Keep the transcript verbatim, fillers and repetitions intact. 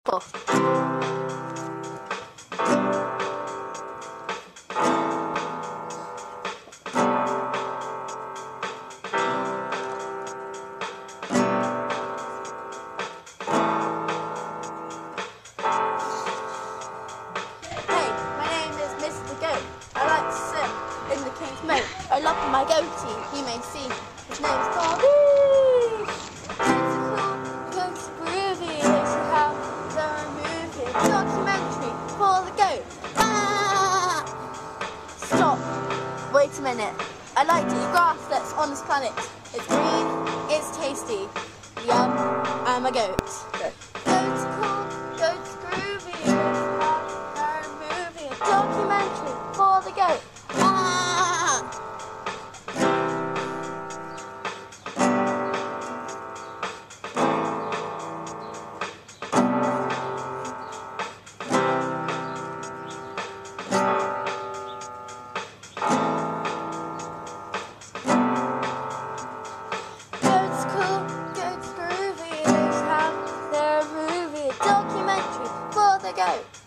Hey, my name is Mister Goat. I like to swim in the King's Moat. I love my goatee, you may see. His name's Bobby. It's a cool, goat's groovy. They should have their own movie, documentary for the goat. Ah! Stop. Wait a minute. I like to eat grass that's on this planet. It's green, it's tasty. Yum, I'm a goat. Goat's cool, goat's groovy. They should have their own movie, a documentary for the goat. Ah! Goat's cool, goat's groovy. They should have their own movie, a documentary for the goat.